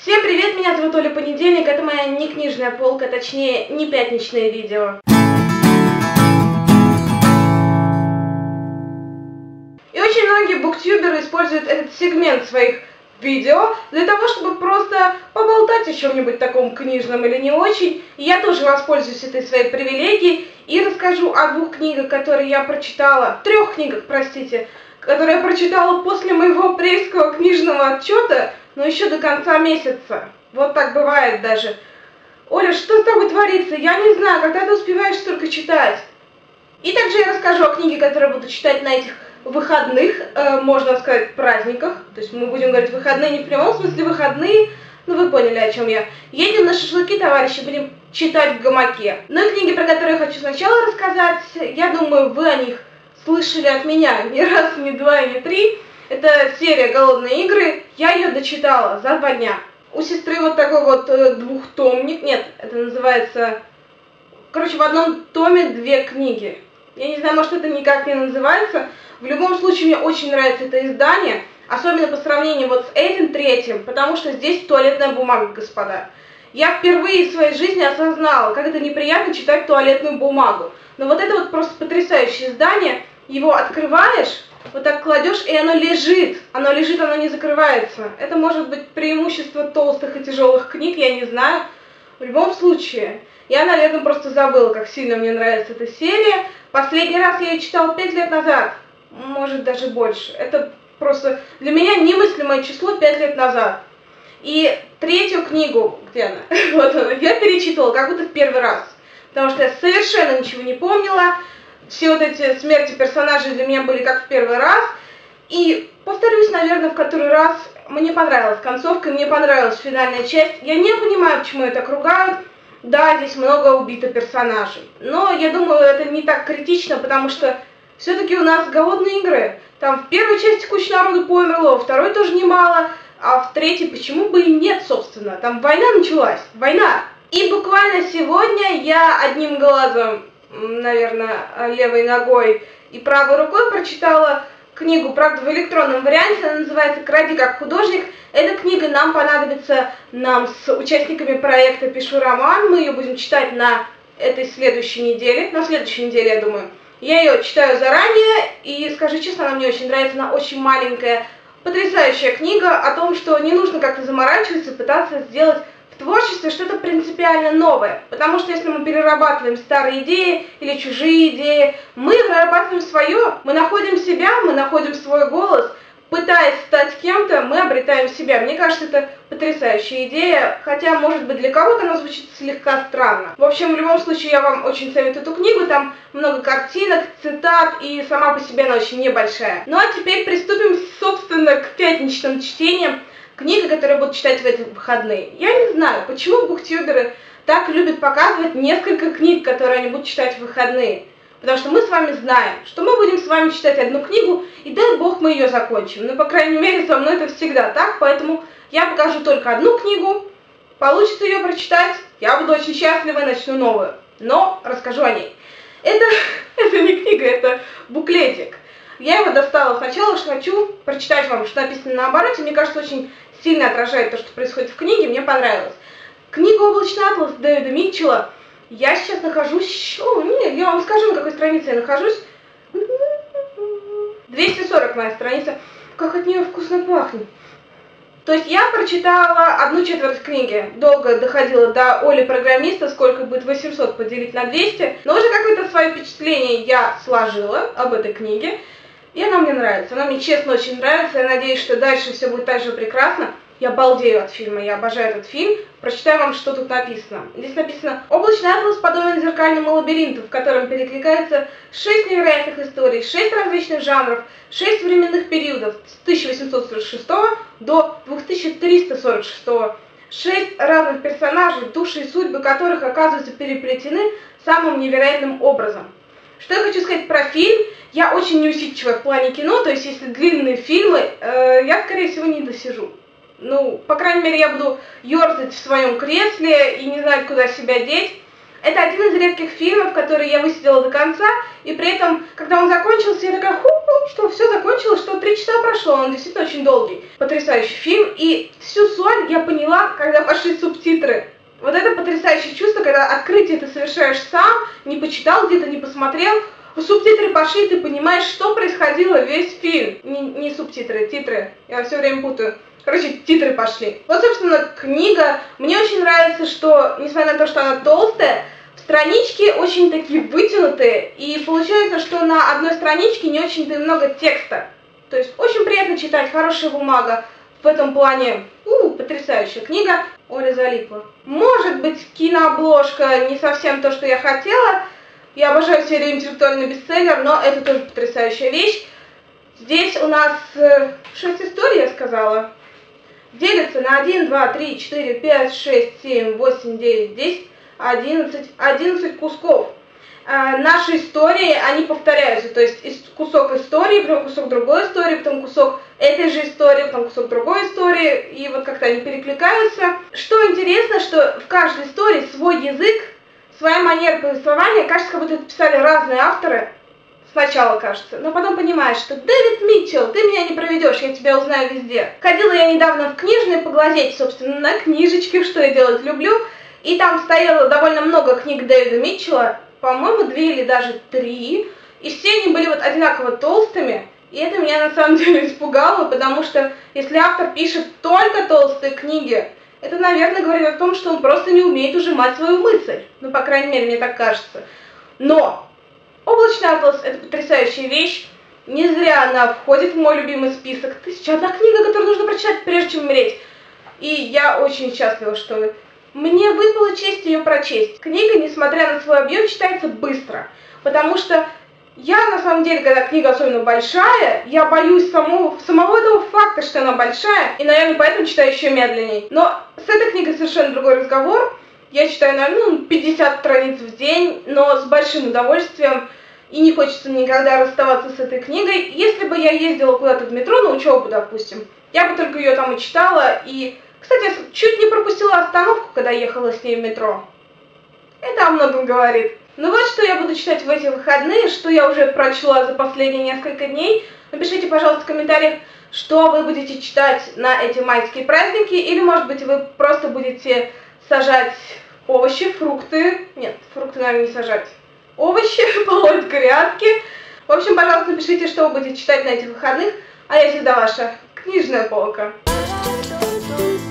Всем привет, меня зовут Оля Понедельник, это моя не книжная полка, точнее, не пятничное видео. И очень многие буктюберы используют этот сегмент своих видео для того, чтобы просто поболтать о чем-нибудь таком книжном или не очень. И я тоже воспользуюсь этой своей привилегией и расскажу о трех книгах, которые я прочитала после моего апрельского книжного отчета, но еще до конца месяца. Вот так бывает даже. Оля, что с тобой творится? Я не знаю, когда ты успеваешь столько читать. И также я расскажу о книге, которую буду читать на этих выходных, можно сказать, праздниках. То есть мы будем говорить выходные не в прямом смысле выходные, но вы поняли, о чем я. Едем на шашлыки, товарищи, будем читать в гамаке. Ну и книги, про которые я хочу сначала рассказать, я думаю, вы о них слышали от меня не раз, не два и не три. Это серия «Голодные игры». Я ее дочитала за 2 дня. У сестры вот такой вот двухтомник. Нет, это называется... Короче, в одном томе 2 книги. Я не знаю, может, это никак не называется. В любом случае, мне очень нравится это издание. Особенно по сравнению вот с этим третьим. Потому что здесь туалетная бумага, господа. Я впервые в своей жизни осознала, как это неприятно читать туалетную бумагу. Но вот это вот просто потрясающее издание. Его открываешь, вот так кладешь, и оно лежит, оно не закрывается. Это может быть преимущество толстых и тяжелых книг, я не знаю. В любом случае, я, наверное, просто забыла, как сильно мне нравится эта серия. Последний раз я ее читала 5 лет назад, может даже больше. Это просто для меня немыслимое число 5 лет назад. И третью книгу, где она? Вот она, я перечитывала как будто в первый раз, потому что я совершенно ничего не помнила. Все вот эти смерти персонажей для меня были как в первый раз. И повторюсь, наверное, в который раз, мне понравилась концовка, мне понравилась финальная часть. Я не понимаю, почему ее так ругают. Да, здесь много убито персонажей. Но я думаю, это не так критично, потому что все-таки у нас голодные игры. Там в первой части куча народу померло, во второй тоже немало, а в третьей почему бы и нет, собственно. Там война началась, война. И буквально сегодня я одним глазом, наверное, левой ногой и правой рукой прочитала книгу, правда, в электронном варианте, она называется «Кради как художник». Эта книга нам понадобится, нам с участниками проекта «Пишу роман». Мы ее будем читать на этой следующей неделе, на следующей неделе, я думаю. Я ее читаю заранее, и, скажу честно, она мне очень нравится, она очень маленькая, потрясающая книга о том, что не нужно как-то заморачиваться, пытаться сделать в творчестве что-то принципиально новое. Потому что если мы перерабатываем старые идеи или чужие идеи, мы прорабатываем свое, мы находим себя, мы находим свой голос. Пытаясь стать кем-то, мы обретаем себя. Мне кажется, это потрясающая идея, хотя, может быть, для кого-то она звучит слегка странно. В общем, в любом случае, я вам очень советую эту книгу, там много картинок, цитат, и сама по себе она очень небольшая. Ну а теперь приступим, собственно, к пятничным чтениям. Книга, которую я буду читать в эти выходные. Я не знаю, почему буктюберы так любят показывать несколько книг, которые они будут читать в выходные. Потому что мы с вами знаем, что мы будем с вами читать одну книгу, и дай бог мы ее закончим. Ну, по крайней мере, со мной это всегда так, поэтому я покажу только одну книгу, получится ее прочитать, я буду очень счастлива и начну новую. Но расскажу о ней. Это не книга, это буклетик. Я его достала сначала, что хочу прочитать вам, что написано на обороте. Мне кажется, очень сильно отражает то, что происходит в книге. Мне понравилось. Книга «Облачный атлас» Дэвида Митчелла. Я сейчас нахожусь... я вам скажу, на какой странице я нахожусь. 240 моя страница. Как от нее вкусно пахнет. То есть я прочитала 1/4 книги. Долго доходила до Оли-программиста, сколько будет 800 поделить на 200. Но уже какое-то свое впечатление я сложила об этой книге. И она мне нравится. Она мне честно очень нравится. Я надеюсь, что дальше все будет так же прекрасно. Я балдею от фильма, я обожаю этот фильм. Прочитаю вам, что тут написано. Здесь написано: «Облачный атлас подобен зеркальному лабиринту, в котором перекликается 6 невероятных историй, 6 различных жанров, 6 временных периодов с 1846 до 2346. 6 разных персонажей, души и судьбы которых оказываются переплетены самым невероятным образом». Что я хочу сказать про фильм? Я очень неусидчивая в плане кино, то есть если длинные фильмы, я, скорее всего, не досижу. Ну, по крайней мере, я буду ерзать в своем кресле и не знать, куда себя деть. Это один из редких фильмов, который я высидела до конца, и при этом, когда он закончился, я такая, что все закончилось, что 3 часа прошло, он действительно очень долгий. Потрясающий фильм, и всю соль я поняла, когда пошли субтитры. Вот это потрясающее чувство, когда открытие ты совершаешь сам, не почитал где-то, не посмотрел, субтитры пошли, ты понимаешь, что происходило весь фильм. Не субтитры, титры, я все время путаю. Короче, титры пошли. Вот, собственно, книга. Мне очень нравится, что, несмотря на то, что она толстая, странички очень такие вытянутые, и получается, что на одной страничке не очень-то много текста. То есть очень приятно читать, хорошая бумага. В этом плане, потрясающая книга. Оля залипла. Может быть, кинообложка не совсем то, что я хотела. Я обожаю серию «Интеллектуальный бестселлер», но это тоже потрясающая вещь. Здесь у нас 6 историй, я сказала. Делится на 1, 2, 3, 4, 5, 6, 7, 8, 9, 10, 11 кусков. Наши истории, они повторяются, то есть кусок истории, потом кусок другой истории, потом кусок этой же истории, потом кусок другой истории, и вот как-то они перекликаются. Что интересно, что в каждой истории свой язык, своя манера повествования, кажется, как будто это писали разные авторы, сначала кажется, но потом понимаешь, что Дэвид Митчелл, ты меня не проведешь, я тебя узнаю везде. Ходила я недавно в книжный поглазеть, собственно, на книжечки, что я делать люблю, и там стояло довольно много книг Дэвида Митчелла, по-моему, 2 или даже 3, и все они были вот одинаково толстыми, и это меня на самом деле испугало, потому что если автор пишет только толстые книги, это, наверное, говорит о том, что он просто не умеет ужимать свою мысль, ну, по крайней мере, мне так кажется. Но «Облачный атлас» — это потрясающая вещь, не зря она входит в мой любимый список, 1001 книга, которую нужно прочитать, прежде чем умереть, и я очень счастлива, что мне выпала честь ее прочесть. Книга, несмотря на свой объем, читается быстро, потому что я, на самом деле, когда книга особенно большая, я боюсь самого этого факта, что она большая, и, наверное, поэтому читаю еще медленней. Но с этой книгой совершенно другой разговор. Я читаю, наверное, 50 страниц в день, но с большим удовольствием, и не хочется никогда расставаться с этой книгой. Если бы я ездила куда-то в метро, на учебу, допустим, я бы только ее там и читала, и... Кстати, я чуть не пропустила остановку, когда ехала с ней в метро. Это о многом говорит. Ну вот, что я буду читать в эти выходные, что я уже прочла за последние несколько дней. Напишите, пожалуйста, в комментариях, что вы будете читать на эти майские праздники. Или, может быть, вы просто будете сажать овощи, фрукты. Нет, фрукты, наверное, не сажать. Овощи, полоть грядки. В общем, пожалуйста, напишите, что вы будете читать на этих выходных. А я всегда ваша книжная полка.